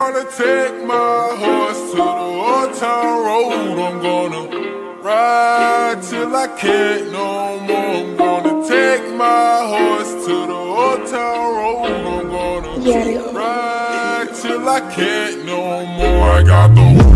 Gonna take my horse to the old town road. I'm gonna ride till I can't no more. I'm gonna take my horse to the old town road. I'm gonna ride till I can't no more. I got the